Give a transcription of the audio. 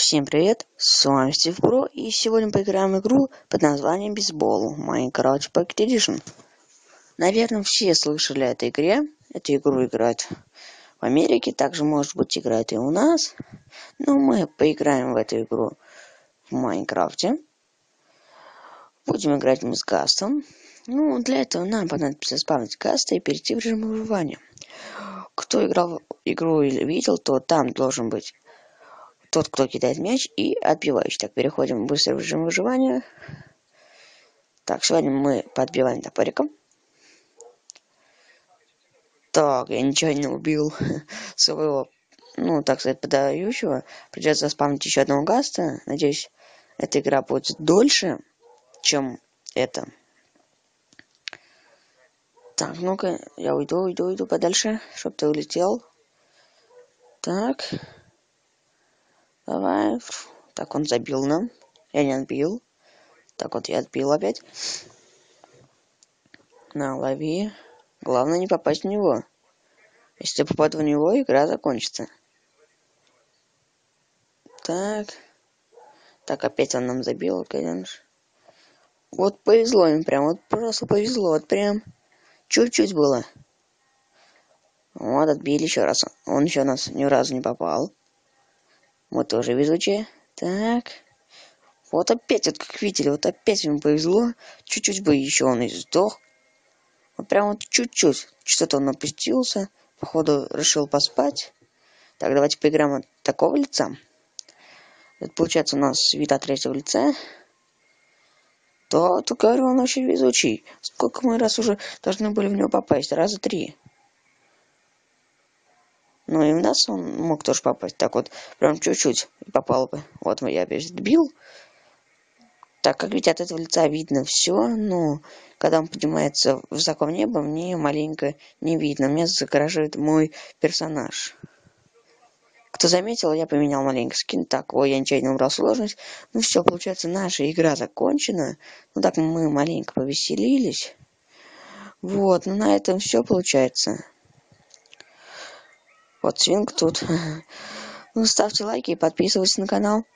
Всем привет, с вами Стив Про, и сегодня поиграем в игру под названием Бейсбол Minecraft Pocket Edition. Наверное, все слышали о этой игре. Эту игру играют в Америке, также, может быть, играют и у нас. Но мы поиграем в эту игру в Майнкрафте. Будем играть мы с Гастом. Для этого нам понадобится спавнить Гаста и перейти в режим выживания. Кто играл в игру или видел, то там должен быть тот, кто кидает мяч, и отбивающий. Так, переходим быстро в режим выживания. Так, сегодня мы подбиваем топориком. Так, я ничего не убил своего, так сказать, подающего. Придется спамить еще одного Гаста. Надеюсь, эта игра будет дольше, чем это. Так, ну-ка, я уйду подальше, чтобы ты улетел. Так. Давай. Так, он забил нам. Я не отбил. Так, вот я отбил опять. На, лови. Главное не попасть в него. Если я попаду в него, игра закончится. Так. Так, опять он нам забил, конечно. Вот повезло им прям, вот просто повезло, вот прям чуть-чуть было. Вот, отбили еще раз. Он еще нас ни разу не попал. Мы тоже везучие. Так. Вот опять, вот как видели, вот опять ему повезло. Чуть-чуть бы еще он и сдох. Вот прям вот чуть-чуть. Что-то он опустился. Походу решил поспать. Так, давайте поиграем от такого лица. Это получается у нас вид от третьего лица. Да, ты говорю, он очень везучий. Сколько мы раз уже должны были в него попасть? Раза 3. Ну и в нас он мог тоже попасть. Так вот, прям чуть-чуть и попал бы. Вот я опять отбил. Так, как видите, от этого лица видно все, но когда он поднимается высоко в небо, мне маленько не видно. Меня загораживает мой персонаж. Кто заметил, я поменял маленько скин. Так, я нечаянно убрал сложность. Ну все, получается, наша игра закончена. Так мы маленько повеселились. Вот, на этом все получается. Вот свинг тут. Ставьте лайки и подписывайтесь на канал.